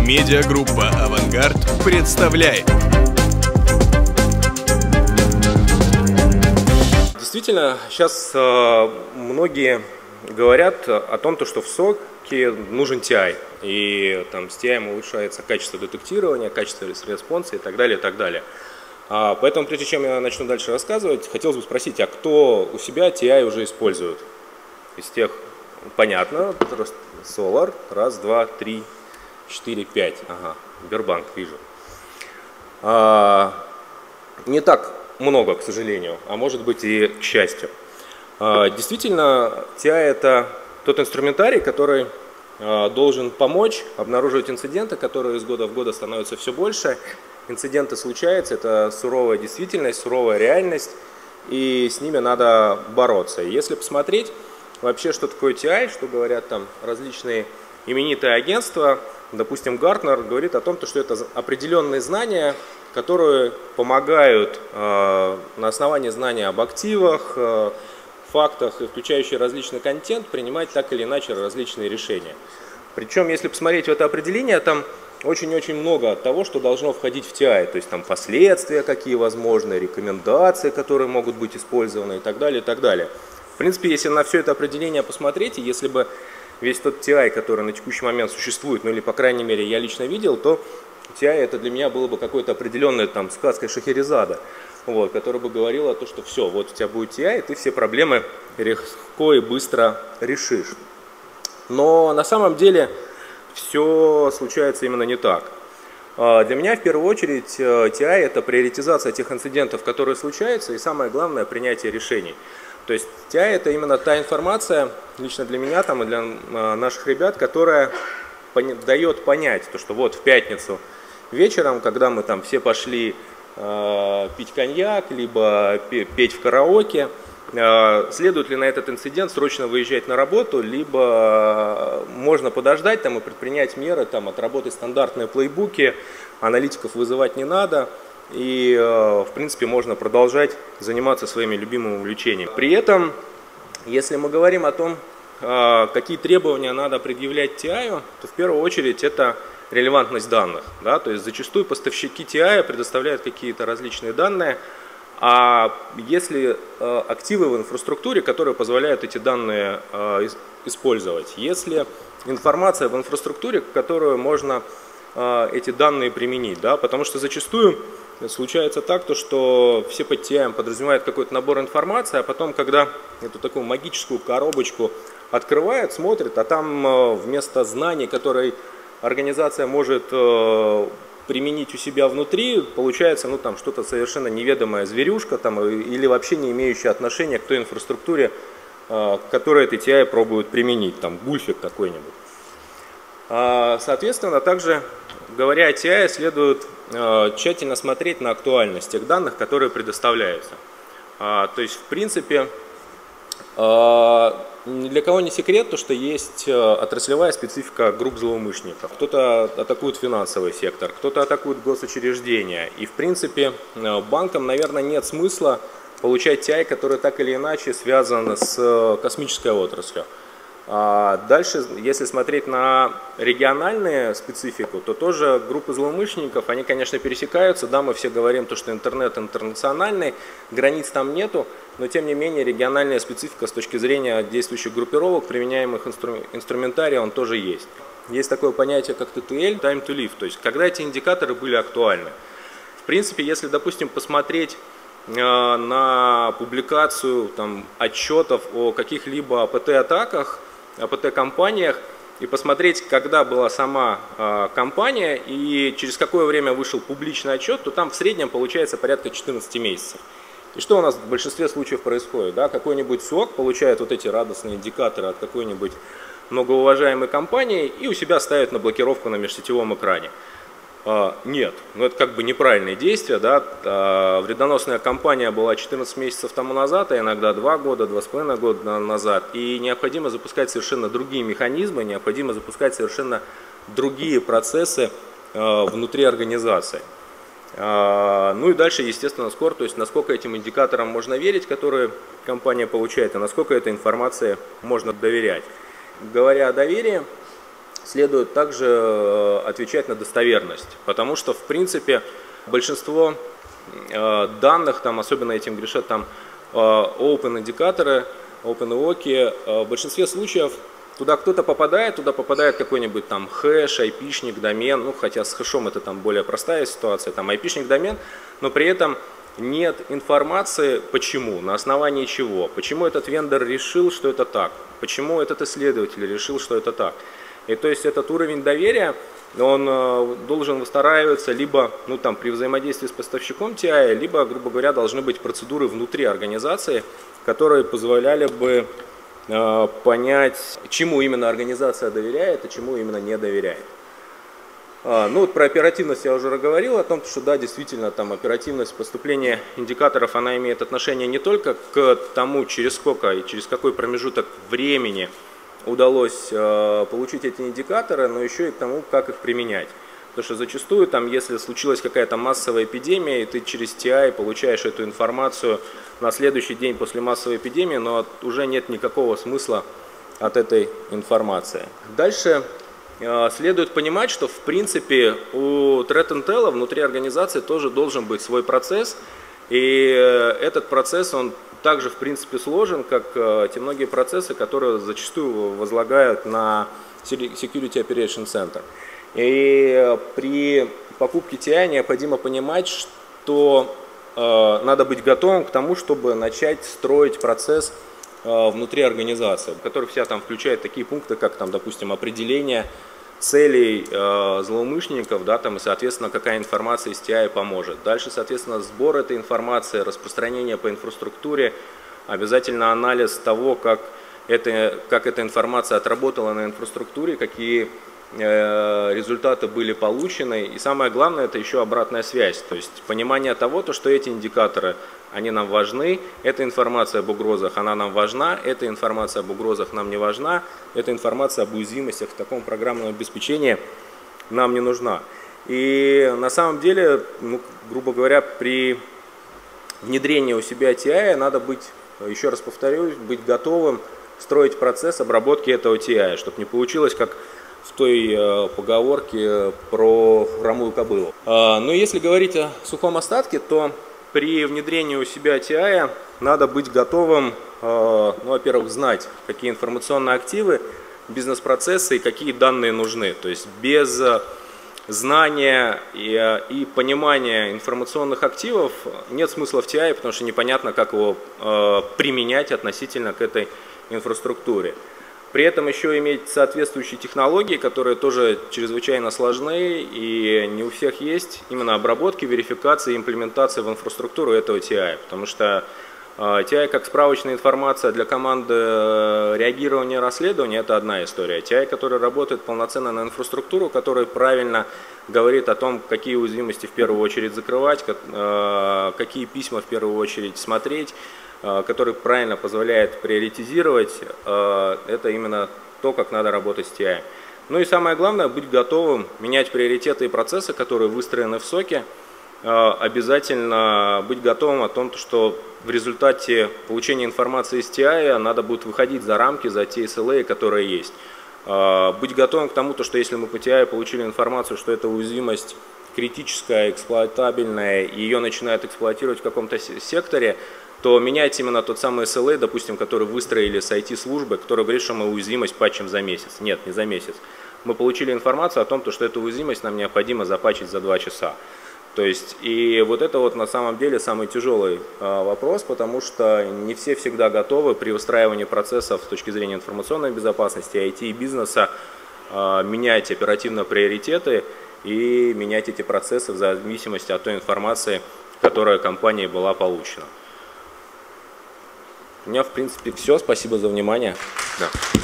Медиагруппа «Авангард» представляет. Действительно, сейчас многие говорят о том, что в соке нужен TI. И там с TI улучшается качество детектирования, качество респонса и так далее, и так далее. Поэтому, прежде чем я начну дальше рассказывать, хотелось бы спросить, а кто у себя TI уже использует? Из тех, понятно, Solar, раз, два, три, 4, 5. Ага, Сбербанк вижу. Не так много, к сожалению, а может быть и к счастью. Действительно, TI – это тот инструментарий, который должен помочь обнаруживать инциденты, которые из года в год становятся все больше. Инциденты случаются, это суровая действительность, суровая реальность, и с ними надо бороться. Если посмотреть вообще, что такое TI, что говорят там различные именитые агентства, допустим, Gartner говорит о том, что это определенные знания, которые помогают на основании знания об активах, фактах, и включающие различный контент, принимать так или иначе различные решения. Причем, если посмотреть в это определение, там очень-очень много того, что должно входить в TI, то есть там последствия какие возможны, рекомендации, которые могут быть использованы и так далее, и так далее. В принципе, если на все это определение посмотреть, и если бы весь тот TI, который на текущий момент существует, ну или по крайней мере я лично видел, то TI это для меня было бы какой-то определенной там сказкой Шахерезада, вот, который бы говорил о том, что все, вот у тебя будет TI, и ты все проблемы легко и быстро решишь. Но на самом деле все случается именно не так. Для меня в первую очередь TI это приоритизация тех инцидентов, которые случаются, и самое главное принятие решений. То есть TI это именно та информация, лично для меня там, и для наших ребят, которая дает понять, что вот в пятницу вечером, когда мы там все пошли пить коньяк, либо петь в караоке, следует ли на этот инцидент срочно выезжать на работу, либо можно подождать там, и предпринять меры, там, отработать стандартные плейбуки, аналитиков вызывать не надо, и в принципе можно продолжать заниматься своими любимыми увлечениями. При этом, если мы говорим о том, какие требования надо предъявлять TI, то в первую очередь это релевантность данных. Да? То есть зачастую поставщики TI предоставляют какие-то различные данные, а если активы в инфраструктуре, которые позволяют эти данные использовать, если информация в инфраструктуре, которую можно эти данные применить, да? Потому что зачастую случается так, что все под TI подразумевают какой-то набор информации, а потом, когда эту такую магическую коробочку открывают, смотрят, а там вместо знаний, которые организация может применить у себя внутри, получается там что-то совершенно неведомая зверюшка там, или вообще не имеющая отношения к той инфраструктуре, которую эти TI пробуют применить, там гульфик какой-нибудь. Соответственно, также, говоря о TI, следует тщательно смотреть на актуальность тех данных, которые предоставляются. То есть, в принципе, ни для кого не секрет, что есть отраслевая специфика групп злоумышленников. Кто-то атакует финансовый сектор, кто-то атакует госучреждения. И в принципе банкам, наверное, нет смысла получать TI, который так или иначе связан с космической отраслью. Дальше, если смотреть на региональную специфику, то тоже группы злоумышленников, они, конечно, пересекаются. Да, мы все говорим, что интернет интернациональный, границ там нету, но тем не менее региональная специфика с точки зрения действующих группировок, применяемых инструментария, он тоже есть. Есть такое понятие, как TTL, time to live, то есть когда эти индикаторы были актуальны. В принципе, если, допустим, посмотреть на публикацию там, отчетов о каких-либо АПТ-атаках, АПТ-компаниях и посмотреть, когда была сама компания и через какое время вышел публичный отчет, то там в среднем получается порядка 14 месяцев. И что у нас в большинстве случаев происходит? Да? Какой-нибудь СОК получает вот эти радостные индикаторы от какой-нибудь многоуважаемой компании и у себя ставит на блокировку на межсетевом экране. Нет, но это как бы неправильные действия, да? Вредоносная кампания была 14 месяцев тому назад, а иногда 2 года, 2,5 года назад, и необходимо запускать совершенно другие механизмы, необходимо запускать совершенно другие процессы внутри организации. Ну и дальше, естественно, скор, то есть насколько этим индикаторам можно верить, которые компания получает, и насколько этой информации можно доверять. Говоря о доверии, следует также отвечать на достоверность, потому что, в принципе, большинство данных, там, особенно этим грешат там open-индикаторы, open-ИОКи, в большинстве случаев туда кто-то попадает, туда попадает какой-нибудь там хэш, айпишник, домен, ну хотя с хэшом это там более простая ситуация, там айпишник, домен, но при этом нет информации, почему, на основании чего, почему этот вендор решил, что это так, почему этот исследователь решил, что это так. И то есть этот уровень доверия, он должен выстраиваться либо ну, там, при взаимодействии с поставщиком TI, либо, грубо говоря, должны быть процедуры внутри организации, которые позволяли бы понять, чему именно организация доверяет, а чему именно не доверяет. Ну вот про оперативность я уже говорил, о том, что да, действительно, там оперативность поступления индикаторов, она имеет отношение не только к тому, через сколько и через какой промежуток времени удалось получить эти индикаторы, но еще и к тому, как их применять. Потому что зачастую, там, если случилась какая-то массовая эпидемия, и ты через TI получаешь эту информацию на следующий день после массовой эпидемии, но уже нет никакого смысла от этой информации. Дальше следует понимать, что в принципе у Threat Intel внутри организации тоже должен быть свой процесс, и этот процесс, он также в принципе сложен, как те многие процессы, которые зачастую возлагают на Security Operation Center. И при покупке TI необходимо понимать, что надо быть готовым к тому, чтобы начать строить процесс внутри организации, который вся там включает такие пункты, как там, допустим, определение целей злоумышленников, да, там, и, соответственно, какая информация из TI поможет. Дальше, соответственно, сбор этой информации, распространение по инфраструктуре, обязательно анализ того, как эта информация отработала на инфраструктуре, какие результаты были получены, и самое главное, это еще обратная связь, то есть понимание того, что эти индикаторы, они нам важны, эта информация об угрозах, она нам важна, эта информация об угрозах нам не важна, эта информация об уязвимостях в таком программном обеспечении нам не нужна. И на самом деле, ну, грубо говоря, при внедрении у себя TI надо быть, еще раз повторюсь, быть готовым строить процесс обработки этого TI, чтобы не получилось как в той поговорке про хромую кобылу. Но если говорить о сухом остатке, то при внедрении у себя TI надо быть готовым, ну, во-первых, знать, какие информационные активы, бизнес-процессы и какие данные нужны. То есть без знания и понимания информационных активов нет смысла в TI, потому что непонятно, как его применять относительно к этой инфраструктуре. При этом еще иметь соответствующие технологии, которые тоже чрезвычайно сложны и не у всех есть, именно обработки, верификации и имплементации в инфраструктуру этого TI. Потому что TI как справочная информация для команды реагирования и расследования – это одна история. TI, который работает полноценно на инфраструктуру, который правильно говорит о том, какие уязвимости в первую очередь закрывать, какие письма в первую очередь смотреть, который правильно позволяет приоритизировать, это именно то, как надо работать с TI. Ну и самое главное, быть готовым менять приоритеты и процессы, которые выстроены в соке, обязательно быть готовым о том, что в результате получения информации из TI надо будет выходить за рамки, за те SLA, которые есть. Быть готовым к тому, что если мы по TI получили информацию, что эта уязвимость критическая, эксплуатабельная, и ее начинают эксплуатировать в каком-то секторе, то менять именно тот самый SLA, допустим, который выстроили с IT-службы, который говорит, что мы уязвимость патчим за месяц. Нет, не за месяц. Мы получили информацию о том, что эту уязвимость нам необходимо запатчить за 2 часа. То есть, и вот это вот на самом деле самый тяжелый вопрос, потому что не все всегда готовы при выстраивании процессов с точки зрения информационной безопасности, IT и бизнеса менять оперативно приоритеты и менять эти процессы в зависимости от той информации, которая компанией была получена. У меня, в принципе, все. Спасибо за внимание. Да.